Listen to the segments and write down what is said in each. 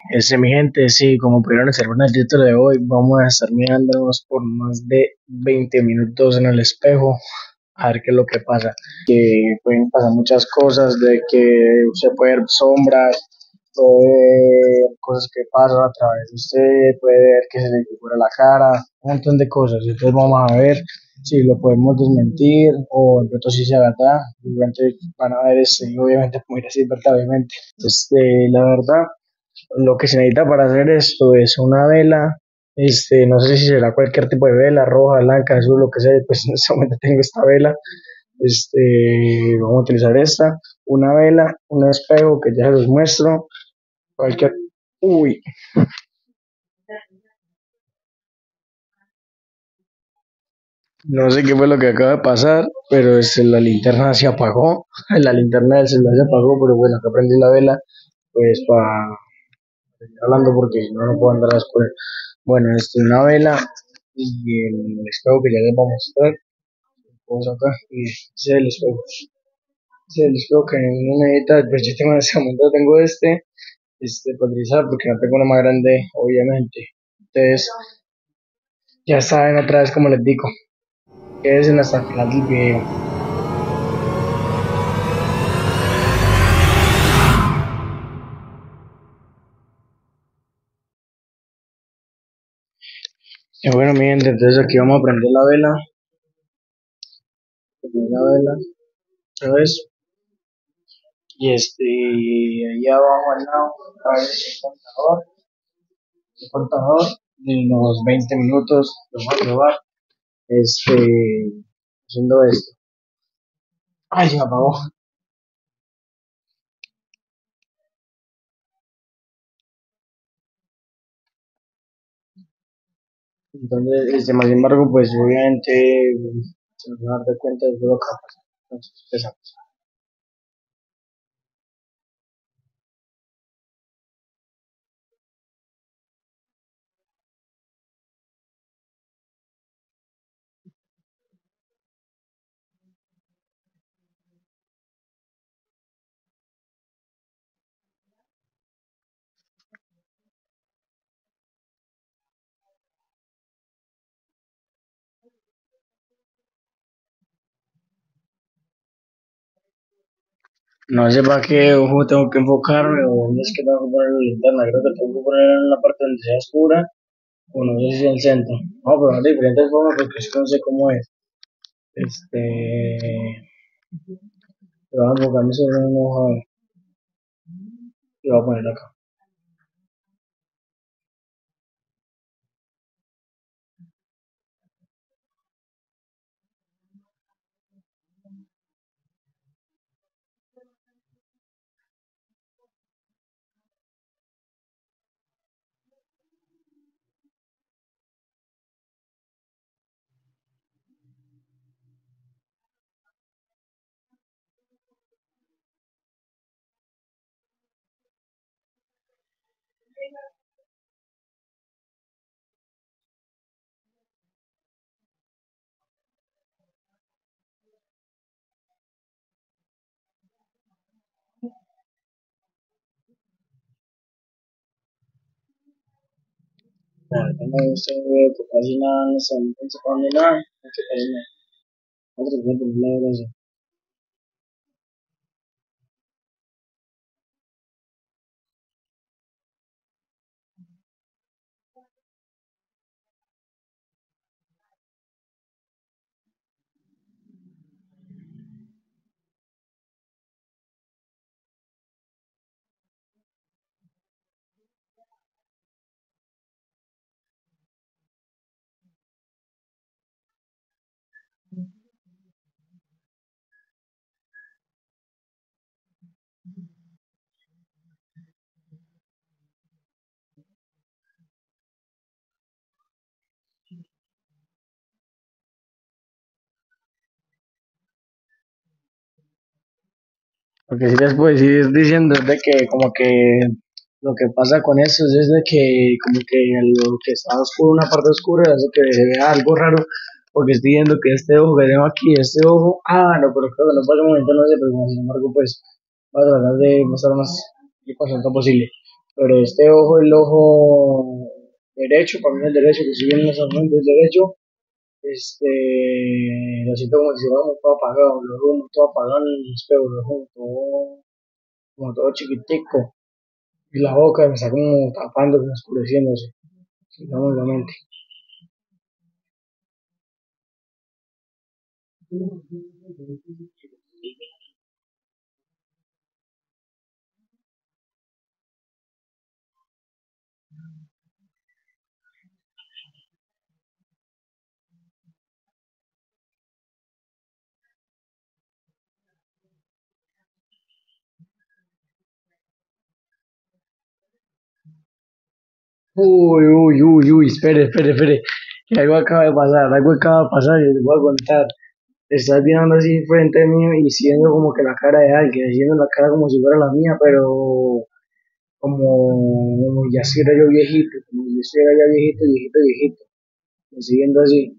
Mi gente, sí, como pudieron observar en el título de hoy, vamos a estar mirándonos por más de 20 minutos en el espejo a ver qué es lo que pasa. Pueden pasar muchas cosas, de que usted puede ver sombras, puede ver cosas que pasan a través de usted, puede ver que se le figura la cara, un montón de cosas. Entonces vamos a ver si lo podemos desmentir o de pronto si sea verdad. Obviamente van a ver eso y obviamente como ir así es verdad, obviamente. La verdad. Lo que se necesita para hacer esto es una vela, no sé si será cualquier tipo de vela, roja, blanca, azul, lo que sea, pues en este momento tengo esta vela, este, vamos a utilizar esta, una vela, un espejo que ya se los muestro, cualquier, uy, no sé qué fue lo que acaba de pasar, pero la linterna se apagó, la linterna del celular se apagó, pero bueno, acá prendí la vela, pues para seguir hablando porque no puedo andar a oscuras. Bueno, una vela y el espejo que ya les voy a mostrar, vamos acá y ese es el espejo. Ese es el espejo que uno necesita, pues yo tengo en este momento, tengo para utilizar porque no tengo uno más grande, obviamente. Entonces, ya saben otra vez como les digo, quédense hasta el final del video. Y bueno, mi gente, entonces aquí vamos a prender la vela, otra vez, y ahí abajo al lado, a ver el contador de unos 20 minutos, lo voy a probar, haciendo esto. Ay, se me apagó. Entonces, más sin embargo, pues obviamente se nos va a dar cuenta de lo que va a pasar. Entonces, empezamos. No sé para qué ojo tengo que enfocarme o dónde es que tengo que poner la linterna. Creo que tengo que poner en la parte donde sea oscura o no sé si en el centro. No, pero de diferentes formas porque es que no sé cómo es. Este, Pero voy a enfocarme sobre un ojo y voy a poner acá. La verdad no sé casi nada, no sé, no pienso poner nada. Casi nada. Otro que poner la verdad. Porque si les puedo decir diciendo es de que como que lo que pasa con eso es de que como que lo que está oscuro, una parte oscura, hace que se vea algo raro, porque estoy viendo que este ojo que tengo aquí, este ojo, no, pero creo que no pasa un momento, no sé, pero sin embargo pues voy a tratar de mostrar más información posible. Pero este ojo, el ojo derecho, para mí el derecho, que si bien en ese momento es derecho, lo siento como si fuera como todo apagado, lo veo como todo apagado en el espejo, lo veo como todo chiquitico, y la boca me está como tapando, como oscureciéndose, digamos la mente. Uy, espere, que algo acaba de pasar y les voy a contar. Estás viendo así frente mío y siendo como que la cara de alguien, haciendo la cara como si fuera la mía, pero como ya estuviera yo viejito, como si yo estuviera ya viejito, me siguiendo así.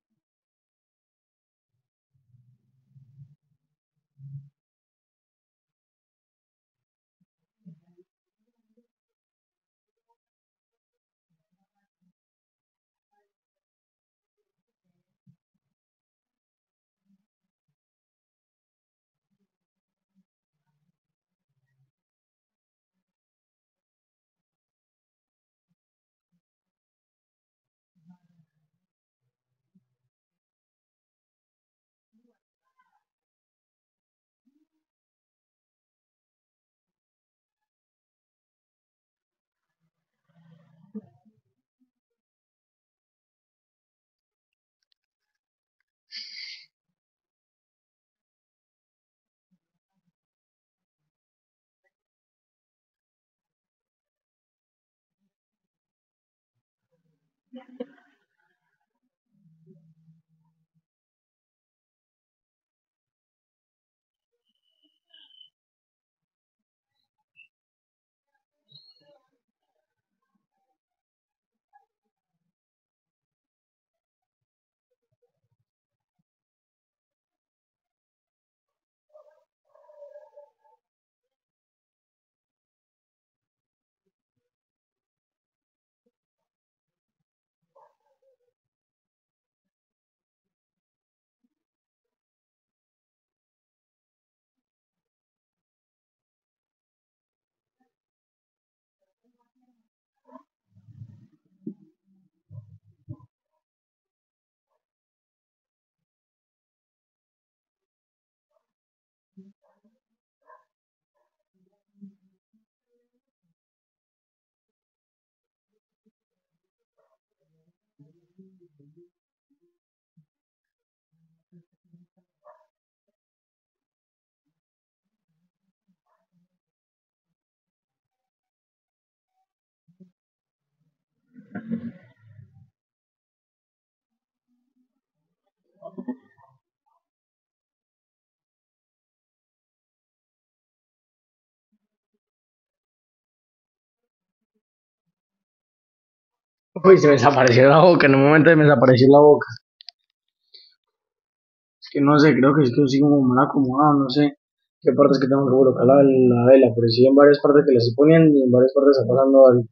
Uy, se me desapareció la boca, en un momento me desapareció la boca. Es que no sé, creo que es que sigo como mal acomodado, no sé qué partes que tengo que colocar la vela, pero sí en varias partes que la estoy poniendo y en varias partes está pasando algo.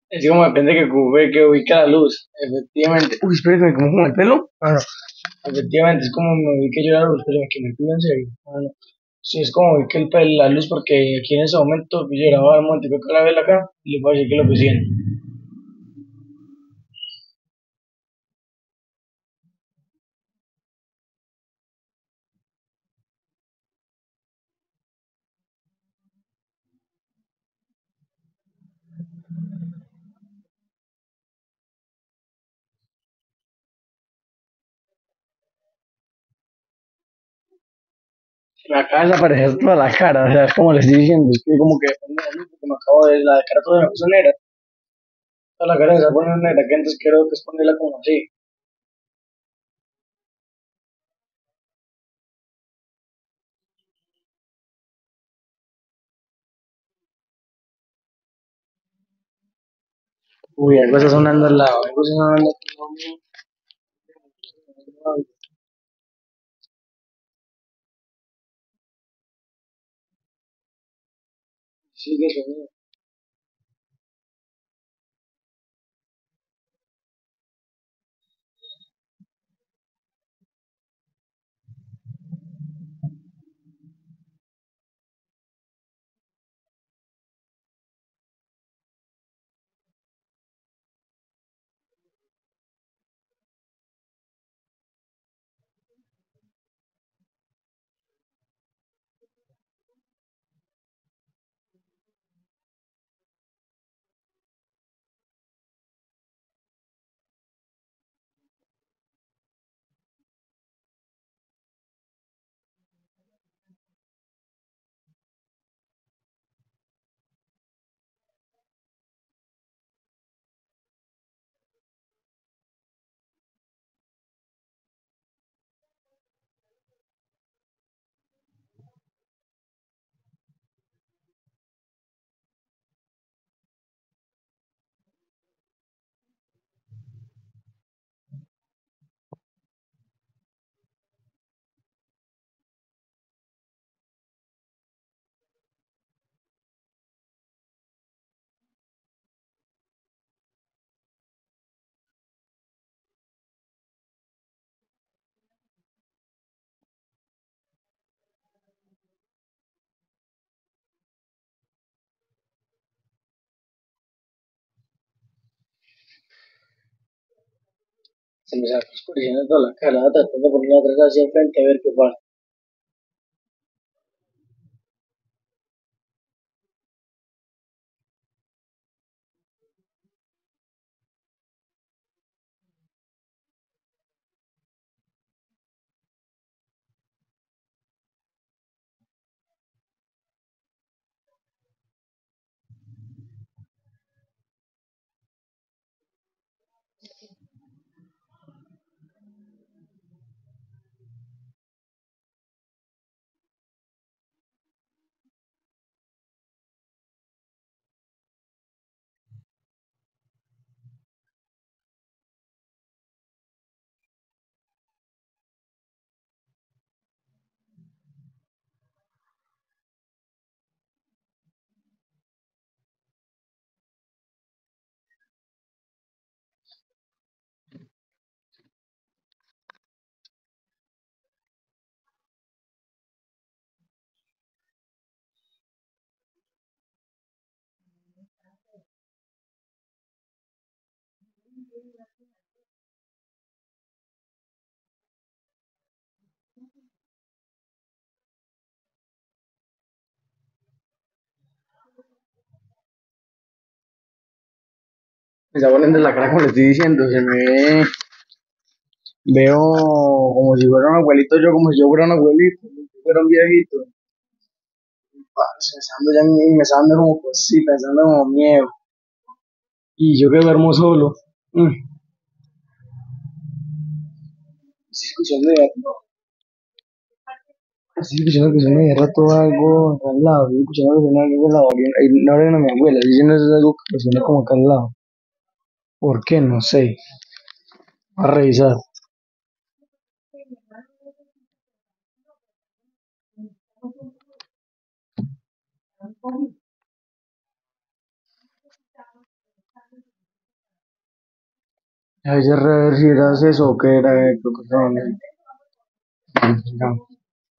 Es como depende que ubique la luz. Efectivamente. Uy, espera que me como con el pelo. Ah, no. Efectivamente, es como me ubique yo la luz, pero que me cuido en serio. Ah, no. Sí, es como ubique la luz porque aquí en ese momento yo grababa el monte que la vela acá y le puedo decir que lo pusieron. Me acaba de desaparecer toda la cara, o sea, es como les estoy diciendo, es que como que depende de la luz, porque me acabo de la cara toda me puso negra, toda la cara se está poniendo negra, que antes creo que es ponerla como así. Uy, algo está sonando al lado, algo está sonando al lado mío. Sigue sonando. Se me está oscureciendo toda la cara, tratando de ponerla atrás hacia el frente a ver qué pasa. Me está poniendo la cara como le estoy diciendo, se me ve, veo como si fuera un abuelito, yo como si yo fuera un abuelito, como si fuera un viejito. Parce, me está dando como cosita, me está dando como miedo. Y yo que duermo solo. Estoy escuchando estoy escuchando que suena de rato algo al lado, estoy escuchando que suena algo al lado. No era mi abuela, estoy diciendo eso es algo que suena como acá al lado. ¿Por qué? No sé. Va a revisar. A veces revertir eso que era creo que son, no.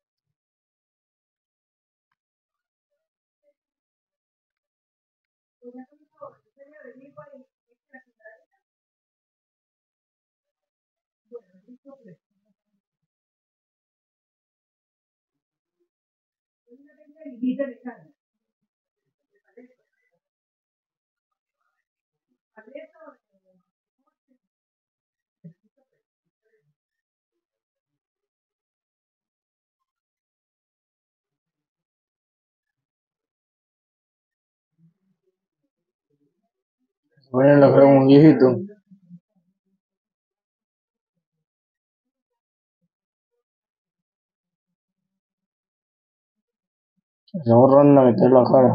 Bueno, la fuera un viejito. Hacemos ronda, meter la cara.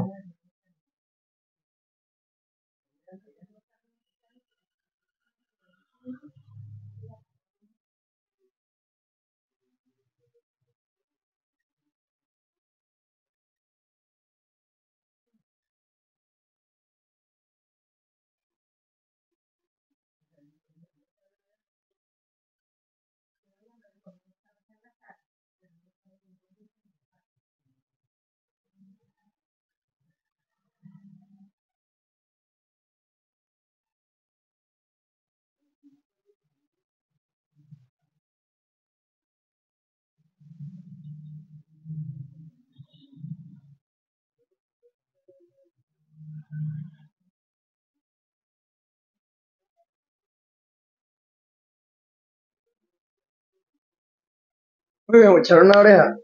Oye, me echaron una oreja.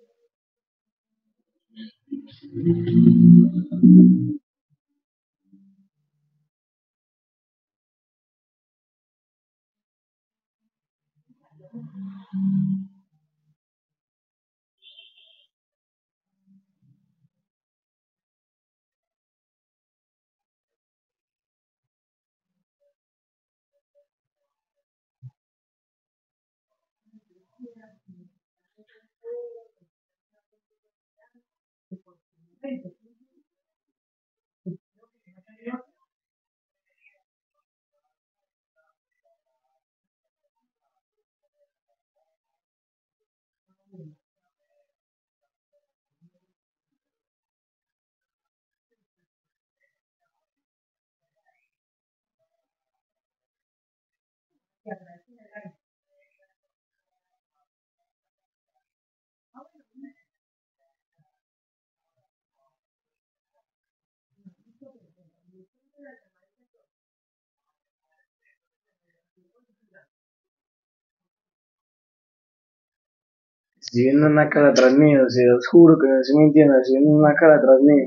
Estoy viendo una cara atrás mío, si os juro que no estoy mintiendo, estoy viendo una cara atrás mío.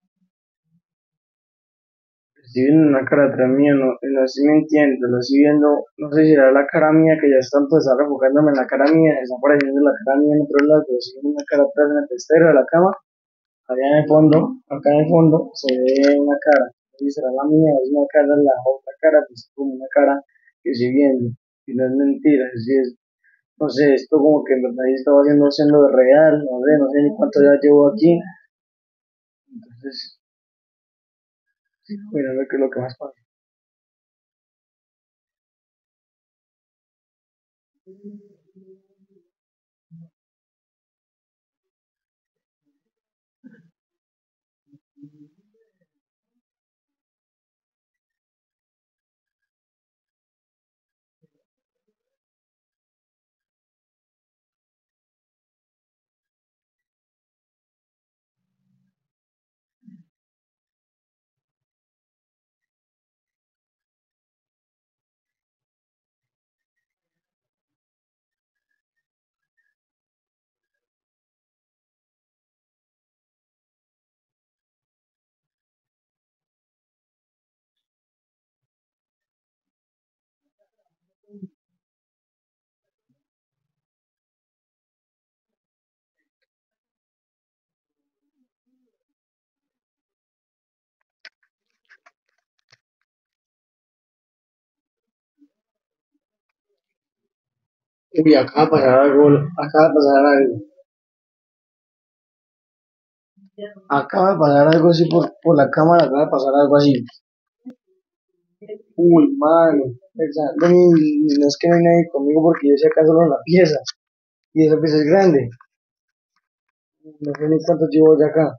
Estoy viendo una cara atrás mío, no, no estoy mintiendo, lo estoy viendo, no sé si era la cara mía que ya está empezando enfocándome en la cara mía, está apareciendo la cara mía en otro lado, pero estoy viendo una cara atrás en el testero de la cama, allá en el fondo, acá en el fondo, se ve una cara, no sé si será la mía o es una cara, la otra cara, pues como una cara que estoy viendo, y no es mentira, es, no sé, esto como que en verdad yo estaba siendo real, no sé ni cuánto ya llevo aquí, entonces, sí, mira, a ver qué es lo que más pasa. Uy, acaba de pasar algo, acaba de pasar algo así por la cámara, acaba de pasar algo así. Uy, mano, pensando, no es que no hay nadie conmigo porque yo sé acá solo en la pieza. Y esa pieza es grande. No sé ni cuánto llevo ya acá.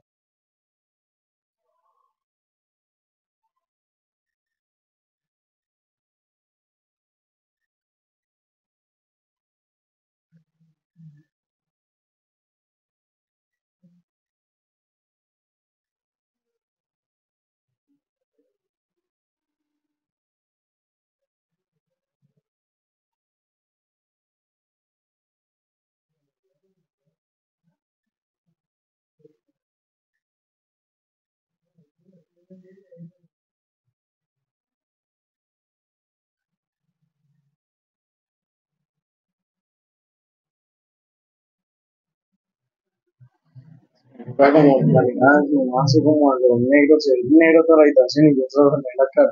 Está como la mirada, como hace como a los negros, el negro toda la habitación y yo solo me la cara.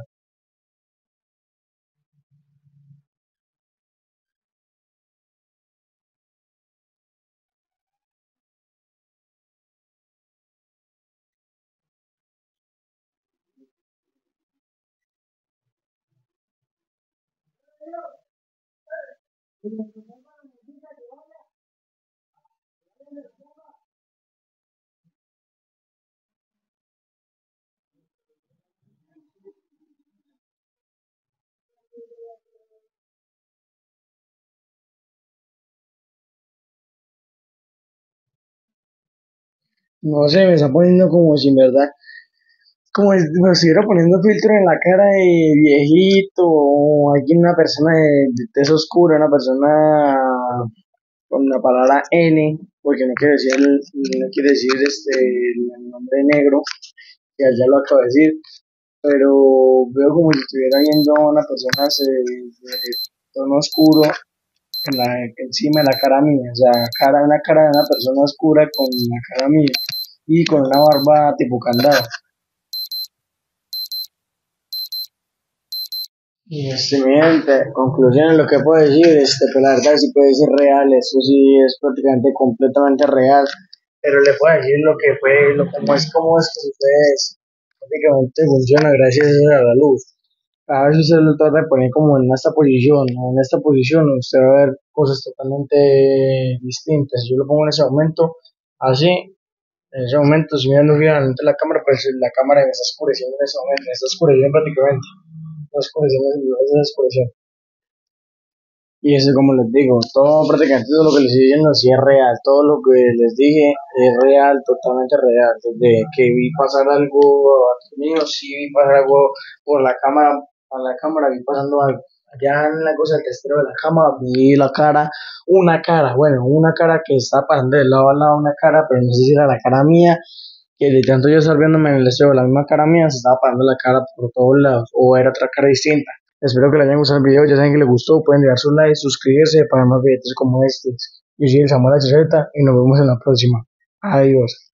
No sé, me está poniendo como si en verdad, como si me estuviera poniendo filtro en la cara de viejito o alguien, una persona de tez oscura, una persona con la palabra N, porque no quiere decir, no quiere decir el nombre negro, que ya lo acabo de decir, pero veo como si estuviera viendo a una persona de tono oscuro encima de la cara mía, o sea, una cara de una persona oscura con la cara mía y con una barba tipo candado. Y mediante conclusiones, lo que puedo decir, pues la verdad sí puede ser real, eso sí es prácticamente completamente real, pero le puedo decir lo que fue, cómo es que ustedes prácticamente funciona gracias a la luz. A veces se lo trata de poner como en esta posición, o en esta posición usted va a ver cosas totalmente distintas. Yo lo pongo en ese momento, así, en ese momento, si mirando fijamente la cámara, pues la cámara me está oscureciendo en ese momento, me está oscureciendo prácticamente, está oscureciendo, está oscureciendo. Y eso, como les digo, todo prácticamente todo lo que les estoy diciendo sí es real, todo lo que les dije es real, totalmente real. Desde que vi pasar algo mío, sí vi pasar algo por la cámara, a la cámara, vi pasando algo. Allá en la cosa del testero de la cámara, vi la cara, una cara que estaba pasando de lado a lado, una cara, pero no sé si era la cara mía, que de tanto yo estar viéndome en el espejo, la misma cara mía, se estaba pasando la cara por todos lados, o era otra cara distinta. Espero que les haya gustado el video, ya saben que les gustó, pueden dejar su like, suscribirse para más videos como este. Yo soy el Samuel Churreta y nos vemos en la próxima. Adiós.